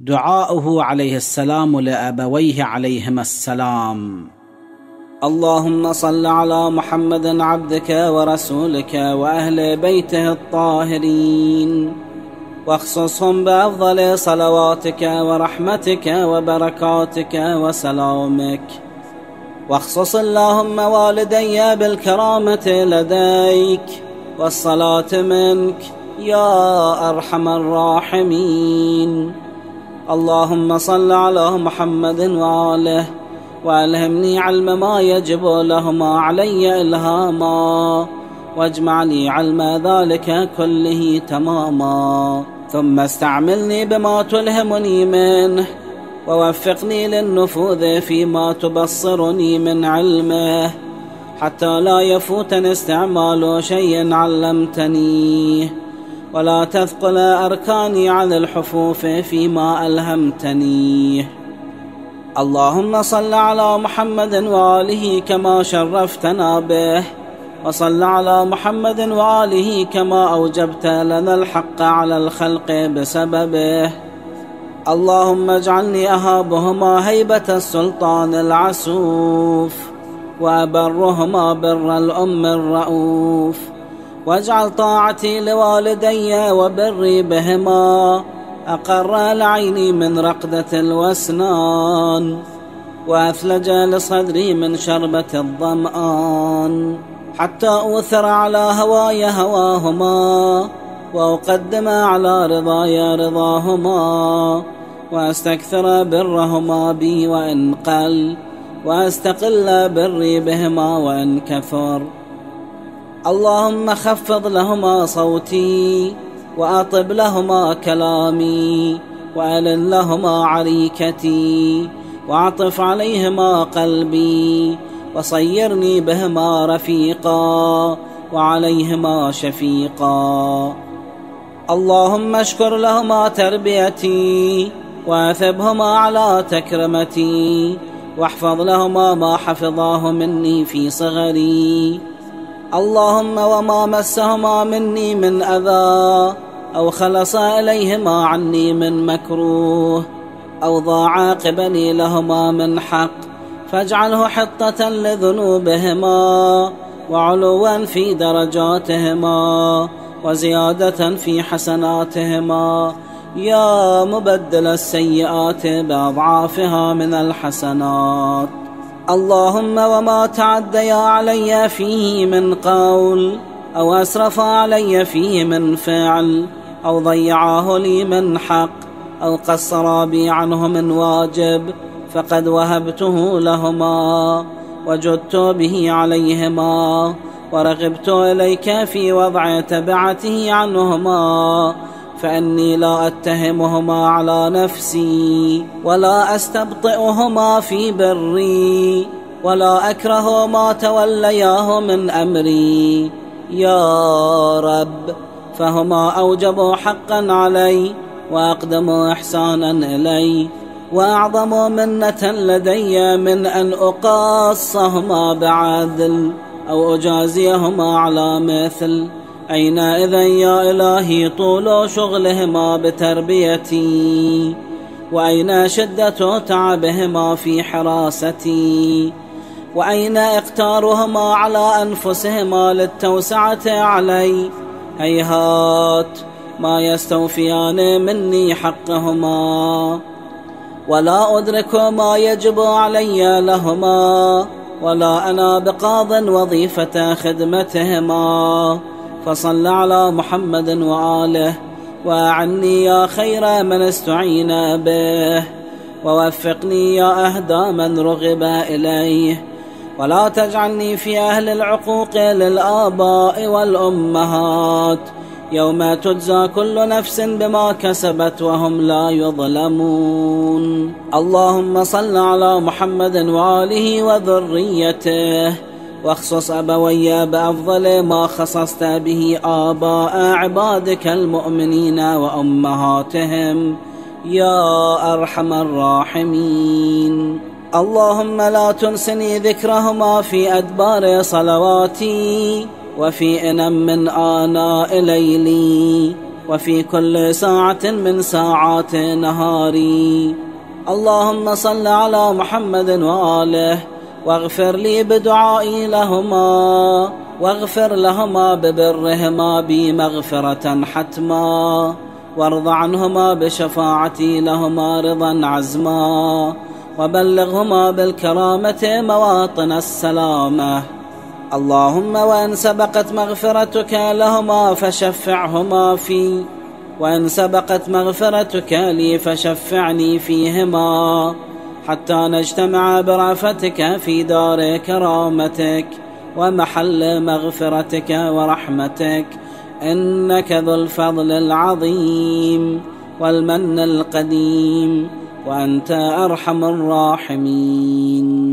دعاؤه عليه السلام لأبويه عليهما السلام: اللهم صل على محمد عبدك ورسولك وأهل بيته الطاهرين، واخصصهم بأفضل صلواتك ورحمتك وبركاتك وسلامك، واخصص اللهم والدي بالكرامة لديك والصلاة منك يا أرحم الراحمين. اللهم صل على محمد وآله، وألهمني علم ما يجب لهما علي إلهاما، واجمع لي علم ذلك كله تماما، ثم استعملني بما تلهمني منه، ووفقني للنفوذ فيما تبصرني من علمه، حتى لا يفوتني استعمال شيء علمتنيه، ولا تثقل أركاني عن الحفوف فيما ألهمتنيه. اللهم صل على محمد وآله كما شرفتنا به، وصل على محمد وآله كما أوجبت لنا الحق على الخلق بسببه. اللهم اجعلني أهابهما هيبة السلطان العسوف، وأبرهما بر الأم الرؤوف، واجعل طاعتي لوالدي وبري بهما أقر العين من رقدة الوسنان، وأثلج لصدري من شربة الظمآن، حتى أوثر على هواي هواهما، وأقدم على رضاي رضاهما، وأستكثر برهما بي وإن قل، وأستقل بري بهما وإن كثر. اللهم خفض لهما صوتي، وأطب لهما كلامي، وألن لهما عريكتي، وأعطف عليهما قلبي، وصيرني بهما رفيقا، وعليهما شفيقا. اللهم اشكر لهما تربيتي، وأثبهما على تكرمتي، واحفظ لهما ما حفظاه مني في صغري. اللهم وما مسهما مني من أذى، أو خلص إليهما عني من مكروه، أو ضاع عاقبني لهما من حق، فاجعله حطة لذنوبهما، وعلوا في درجاتهما، وزيادة في حسناتهما، يا مبدل السيئات بأضعافها من الحسنات. اللهم وما تعديا علي فيه من قول، أو أسرف علي فيه من فعل، أو ضيعاه لي من حق، أو قصر بي عنه من واجب، فقد وهبته لهما، وجدت به عليهما، ورغبت إليك في وضع تبعته عنهما، فإني لا أتهمهما على نفسي، ولا أستبطئهما في بري، ولا أكره ما تولياه من أمري يا رب، فهما أوجبوا حقا علي، وأقدموا إحسانا إلي، وأعظم منة لدي من أن أقاصهما بعدل، أو أجازيهما على مثل. أين إذن يا إلهي طول شغلهما بتربيتي، وأين شدة تعبهما في حراستي، وأين إقتارهما على أنفسهما للتوسعة علي؟ هيهات، ما يستوفيان مني حقهما، ولا أدرك ما يجب علي لهما، ولا أنا بقاض وظيفة خدمتهما. فصل على محمد وآله، وأعني يا خير من استعين به، ووفقني يا أهدى من رغب إليه، ولا تجعلني في أهل العقوق للآباء والأمهات، يوم تجزى كل نفس بما كسبت وهم لا يظلمون. اللهم صل على محمد وآله وذريته، واخصص أبوي بأفضل ما خصصت به آباء عبادك المؤمنين وأمهاتهم يا أرحم الراحمين. اللهم لا تنسني ذكرهما في أدبار صلواتي، وفي إنم من آناء ليلي، وفي كل ساعة من ساعات نهاري. اللهم صل على محمد وآله واغفر لي بدعائي لهما، واغفر لهما ببرهما بي مغفرة حتما، وارض عنهما بشفاعتي لهما رضا عزما، وبلغهما بالكرامة مواطن السلامة. اللهم وإن سبقت مغفرتك لهما فشفعهما في، وإن سبقت مغفرتك لي فشفعني فيهما، حتى نجتمع برأفتك في دار كرامتك ومحل مغفرتك ورحمتك، إنك ذو الفضل العظيم والمن القديم، وأنت أرحم الراحمين.